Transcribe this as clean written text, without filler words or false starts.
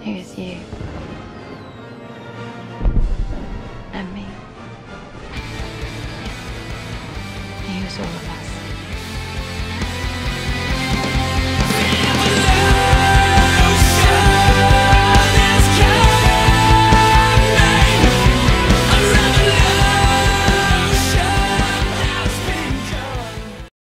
He was you. And me. He was all of us.